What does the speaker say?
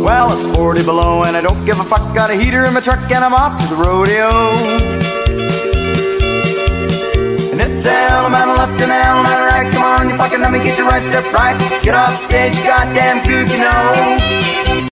Well, it's 40 below and I don't give a fuck. Got a heater in my truck and I'm off to the rodeo. And it's Alabama left and Alabama right. Come on, you fucking let me get your right step right. Get off stage, you goddamn kook, you know.